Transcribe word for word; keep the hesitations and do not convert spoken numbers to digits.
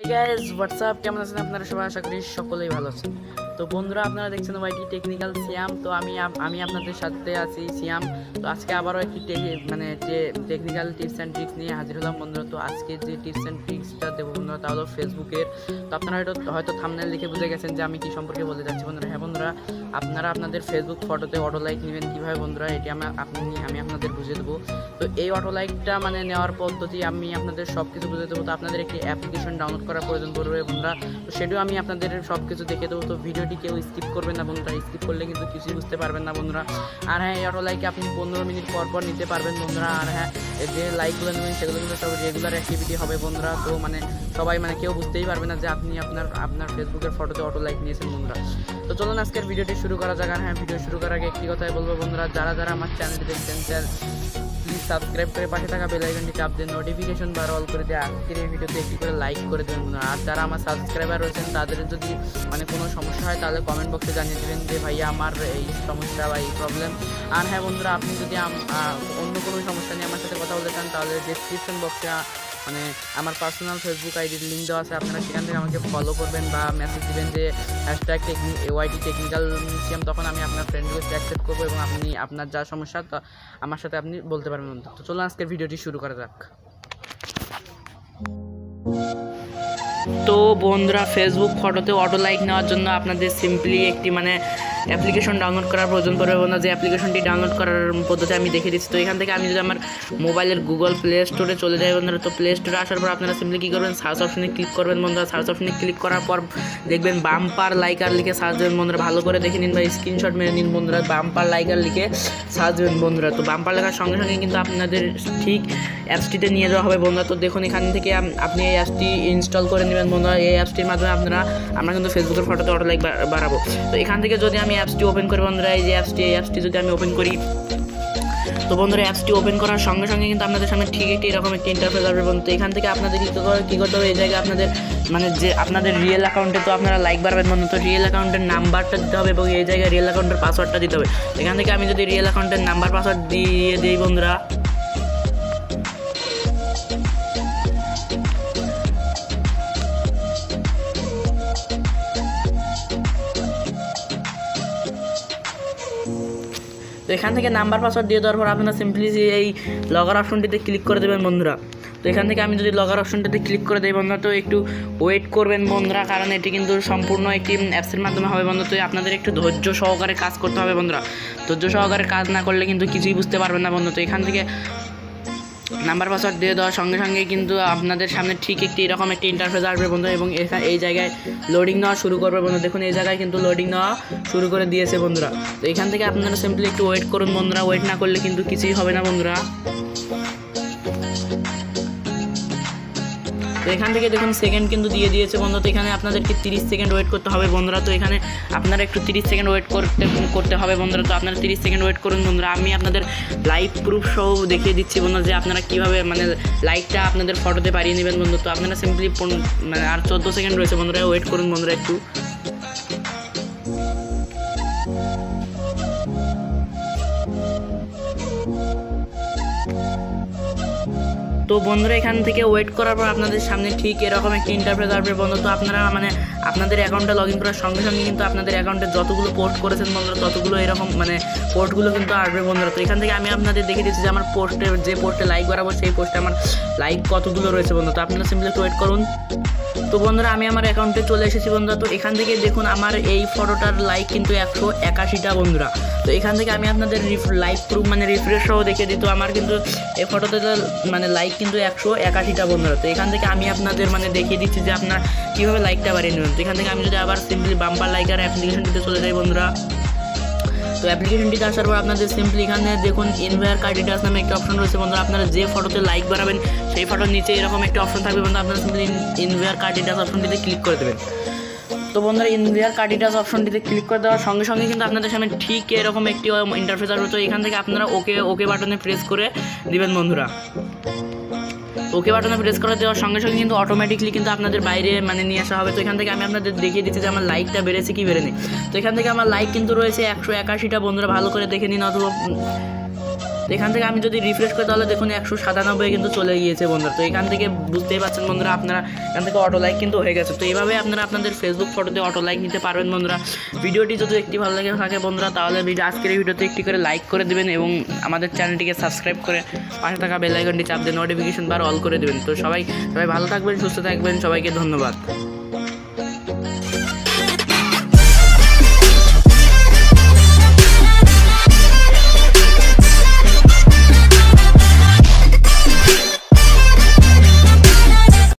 Guys WhatsApp, কেমন আছেন আপনারা সবাই? আশা করি সকলেই ভালো আছেন। তো বন্ধুরা, আপনারা দেখছেন ওয়াইটি টেকনিক্যাল সিয়াম। তো আমি আমি আপনাদের সাথে আছি সিয়াম। তো আজকে আবারও একটি মানে যে টেকনিক্যাল টিপস অ্যান্ড ট্রিক্স নিয়ে হাজির হলাম বন্ধুরা। তো আজকে যে টিপস অ্যান্ড ট্রিক্সটা দেবো বন্ধুরা, তা হলো ফেসবুকের। তো আপনারা হয়তো হয়তো থাম্বনেল দেখে বুঝে গেছেন যে আমি কী সম্পর্কে বলতে যাচ্ছি বন্ধুরা। হ্যাঁ বন্ধুরা, আপনারা আপনাদের ফেসবুক ফটোতে অটো লাইক নেবেন কীভাবে বন্ধুরা, এটি আমি আপনি আমি আপনাদের বুঝিয়ে দেবো। তো এই অটো লাইকটা মানে নেওয়ার পদ্ধতি আমি আপনাদের সব কিছু বুঝে দেবো। তো আপনাদের একটি অ্যাপ্লিকেশন ডাউনলোড করার প্রয়োজন পড়বে বন্ধুরা। তো সেটিও আমি আপনাদের সব কিছু দেখে দেবো। তো ভিডিওটি কেউ স্কিপ করবেন না বন্ধুরা, স্কিপ করলে কিন্তু কিছুই বুঝতে পারবেন না বন্ধুরা। আর হ্যাঁ, এই অটো লাইকে আপনি পনেরো মিনিট পর পর নিতে পারবেন বন্ধুরা। আর হ্যাঁ, যে লাইকগুলো নেবেন সেগুলো কিন্তু সব রেগুলার অ্যাক্টিভিটি হবে বন্ধুরা। তো মানে সবাই মানে কেউ বুঝতেই পারবে না যে আপনি আপনার আপনার ফেসবুকের ফটোতে অটো লাইক নিয়েছেন বন্ধুরা। তো চলুন আজকের ভিডিওটি শুরু করা যাক। আর হ্যাঁ, ভিডিও শুরু করার আগে একটি কথাই বলবো বন্ধুরা, যারা যারা আমার চ্যানেলটি দেখছেন প্লিজ সাবস্ক্রাইব করে পাশে থাকা বেল আইকনটি চাপ দিয়ে নোটিফিকেশন বার অল করে দিয়ে আজকের এই ভিডিওতে একটি করে লাইক করে দেবেন বন্ধুরা। আর যারা আমার সাবস্ক্রাইবার রয়েছেন তাদের যদি মানে কোনো সমস্যা হয় তাহলে কমেন্ট বক্সে জানিয়ে দেবেন যে ভাইয়া আমার এই সমস্যা বা এই প্রবলেম। আর হ্যাঁ বন্ধুরা, আপনি যদি অন্য কোনো সমস্যা নিয়ে আমার সাথে কথা বলতে চান তাহলে ডেসক্রিপশন বক্সে মানে আমার পার্সোনাল ফেসবুক আইডির লিঙ্ক দেওয়া আছে, আপনারা সেখান থেকে আমাকে ফলো করবেন বা মেসেজ দেবেন যে হ্যাশট্যাগ টেকনি ওয়াইটি টেকনিক্যাল সিয়াম। তখন আমি আপনার ফ্রেন্ডকে অ্যাকসেপ্ট করবো এবং আপনি আপনার যা সমস্যা তা আমার সাথে আপনি বলতে পারবেন। তো চলুন আজকের ভিডিওটি শুরু করা যাক। তো বন্ধুরা, ফেসবুক ফটোতে অটো লাইক নেওয়ার জন্য আপনাদের সিম্পলি একটি মানে অ্যাপ্লিকেশন ডাউনলোড করার প্রয়োজন পড়বে বন্ধুরা। যে অ্যাপ্লিকেশনটি ডাউনলোড করার পদ্ধতি আমি দেখিয়ে দিচ্ছি। তো এখান থেকে আমি যদি আমার মোবাইলের গুগল প্লে স্টোরে চলে যাই বন্ধুরা, তো প্লে স্টোরে আসার পর আপনারা সিম্পলি কী করবেন, সার্চ অপশনে ক্লিক করবেন বন্ধুরা। সার্চ অপশনে ক্লিক করার পর দেখবেন বাম্পার লাইকার লিখে সার্চ দেবেন বন্ধুরা। ভালো করে দেখে নিন বা স্ক্রিনশট মেরে নিন বন্ধুরা। বাম্পার লাইকার লিখে সার্চ দেবেন বন্ধুরা। তো বাম্পার লেখার সঙ্গে সঙ্গে কিন্তু আপনাদের ঠিক অ্যাপসটিতে নিয়ে যাওয়া হবে বন্ধুরা। তো দেখুন এখান থেকে আপনি এই অ্যাপসটি ইনস্টল করে নেবেন বন্ধুরা। এই অ্যাপসটির মাধ্যমে আপনারা আমরা কিন্তু ফেসবুকের ফটোতে অটো লাইক বাড়াবো। তো এখান থেকে যদি আমি অ্যাপসটি ওপেন করি বন্ধুরা, এই যে অ্যাপসটি এই অ্যাপসটি যদি আমি ওপেন করি, তো বন্ধুরা অ্যাপসটি ওপেন করার সঙ্গে সঙ্গে কিন্তু আপনাদের সামনে ঠিক একটি এরকম একটি ইন্টারফেস আসবে বন্ধু। তো এখান থেকে আপনাদের কী কী করতে হবে, এই জায়গায় আপনাদের মানে যে আপনাদের রিয়েল অ্যাকাউন্টে তো আপনারা লাইক বাড়াবেন বন্ধু। তো রিয়েল অ্যাকাউন্টের নাম্বারটা দিতে হবে এবং এই জায়গায় রিয়েল অ্যাকাউন্টের পাসওয়ার্ডটা দিতে হবে। এখান থেকে আমি যদি রিয়েল অ্যাকাউন্টের নাম্বার পাসওয়ার্ড দিয়ে দিই বন্ধুরা, তো এখান থেকে নাম্বার পাসওয়ার্ড দিয়ে দেওয়ার পর আপনারা সিম্পলি এই লগার অপশনটিতে ক্লিক করে দেবেন বন্ধুরা। তো এখান থেকে আমি যদি লগার অপশনটাতে ক্লিক করে দেই বন্ধুরা, তো একটু ওয়েট করবেন বন্ধুরা, কারণ এটি কিন্তু সম্পূর্ণ একটি অ্যাপসের মাধ্যমে হবে বন্ধুরা। তো আপনাদের একটু ধৈর্য সহকারে কাজ করতে হবে বন্ধুরা। ধৈর্য সহকারে কাজ না করলে কিন্তু কিছুই বুঝতে পারবেন না বন্ধু। তো এখান থেকে নাম্বার পাসওয়ার্ড দিয়ে দেওয়ার সঙ্গে সঙ্গে কিন্তু আপনাদের সামনে ঠিক একটি এরকম একটি ইন্টারফেস আসবে বন্ধু এবং এই জায়গায় লোডিং নেওয়া শুরু করবে বন্ধু। দেখুন এই জায়গায় কিন্তু লোডিং নেওয়া শুরু করে দিয়েছে বন্ধুরা। তো এখান থেকে আপনারা সিম্পলি একটু ওয়েট করুন বন্ধুরা। ওয়েট না করলে কিন্তু কিছুই হবে না বন্ধুরা। তো এখান থেকে দেখুন সেকেন্ড কিন্তু দিয়ে দিয়েছে বন্ধু। তো এখানে আপনাদেরকে তিরিশ সেকেন্ড ওয়েট করতে হবে বন্ধুরা। তো এখানে আপনারা একটু তিরিশ সেকেন্ড ওয়েট করতে করতে হবে বন্ধুরা। তো আপনারা তিরিশ সেকেন্ড ওয়েট করুন বন্ধুরা। আমি আপনাদের লাইভ প্রুফ সহ দেখিয়ে দিচ্ছি বন্ধুরা যে আপনারা কীভাবে মানে লাইকটা আপনাদের ফটোতে বাড়িয়ে নেবেন বন্ধু। তো আপনারা সিম্পলি মানে আর চোদ্দো সেকেন্ড রয়েছে বন্ধুরা, ওয়েট করুন বন্ধুরা একটু। তো বন্ধুরা এখান থেকে ওয়েট করার পর আপনাদের সামনে ঠিক এরকম একটি ইন্টারফেস আসবে বন্ধু। তো আপনারা মানে আপনাদের অ্যাকাউন্টে লগ ইন করার সঙ্গে সঙ্গে কিন্তু আপনাদের অ্যাকাউন্টে যতগুলো পোস্ট করেছেন বন্ধুরা ততগুলো এরকম মানে পোস্টগুলো কিন্তু আসবে বন্ধুরা। তো এখান থেকে আমি আপনাদের দেখে দিচ্ছি যে আমার পোস্টে যে পোস্টে লাইক বাড়াবো সেই পোস্টে আমার লাইক কতগুলো রয়েছে বন্ধু। তো আপনারা সিম্পলি ওয়েট করুন। তো বন্ধুরা আমি আমার অ্যাকাউন্টে চলে এসেছি বন্ধুরা। তো এখান থেকে দেখুন আমার এই ফটোটার লাইক কিন্তু একশো একাশিটা বন্ধুরা। তো এখান থেকে আমি আপনাদের লাইক প্রুফ মানে রিফ্রেশ সহ দেখে দিই। তো আমার কিন্তু এই ফটোতে মানে লাইক কিন্তু একশো একাশিটা বন্ধুরা। তো এখান থেকে আমি আপনাদের মানে দেখিয়ে দিচ্ছি যে আপনার কীভাবে লাইকটা বাড়িয়ে নেবেন। তো এখান থেকে আমি যদি আবার সিম্পলি বাম্পার লাইকার অ্যাপ্লিকেশনটিতে চলে যাই বন্ধুরা, তো অ্যাপ্লিকেশনটিতে আসার পর আপনাদের সিম্পলি এখানে দেখুন ইনভায়ার কার্ড ডিটেলস নামে একটা অপশন রয়েছে বন্ধুরা। আপনারা যে ফটোতে লাইক বাড়াবেন সেই ফটোর নিচে এরকম একটা অপশন থাকবে বন্ধু। আপনারা সিম্পলি ইনভায়ার কার্ড ডিটেলস অপশনটিতে ক্লিক করে দেবেন। তো বন্ধুরা ইনভায়ার কার্ড ডিটেলস অপশনটিতে ক্লিক করে দেওয়ার সঙ্গে সঙ্গে কিন্তু আপনাদের সামনে ঠিক এরকম একটি ইন্টারফেস আসবে। তো এখান থেকে আপনারা ওকে ওকে বাটনে প্রেস করে দিবেন বন্ধুরা। ওকে বাটনে প্রেস করে দেওয়ার সঙ্গে সঙ্গে কিন্তু অটোমেটিকলি কিন্তু আপনাদের বাইরে মানে নিয়ে আসা হবে। তো এখান থেকে আমি আপনাদের দেখিয়ে দিচ্ছি যে আমার লাইকটা বেড়েছে কি বেড়েনি। তো এখান থেকে আমার লাইক কিন্তু রয়েছে একশো একাশিটা বন্ধুরা, ভালো করে দেখে নিন। অথবা তো এখান থেকে আমি যদি রিফ্রেশ করি তাহলে দেখুন একশো সাতানব্বই কিন্তু চলে গিয়েছে বন্ধুরা। তো এখান থেকে বুঝতেই পারছেন বন্ধুরা, আপনারা এখান থেকে অটো লাইক কিন্তু হয়ে গেছে। তো এইভাবে আপনারা আপনাদের ফেসবুক ফটোতে অটো লাইক নিতে পারবেন বন্ধুরা। ভিডিওটি যদি একটি ভালো লাগে থাকে বন্ধুরা, তাহলে ভিডিও আজকের এই ভিডিওতে একটি করে লাইক করে দেবেন এবং আমাদের চ্যানেলটিকে সাবস্ক্রাইব করে পাশে থাকা বেল আইকনটি চাপ দিয়ে নোটিফিকেশন বার অল করে দেবেন। তো সবাই সবাই ভালো থাকবেন, সুস্থ থাকবেন, সবাইকে ধন্যবাদ।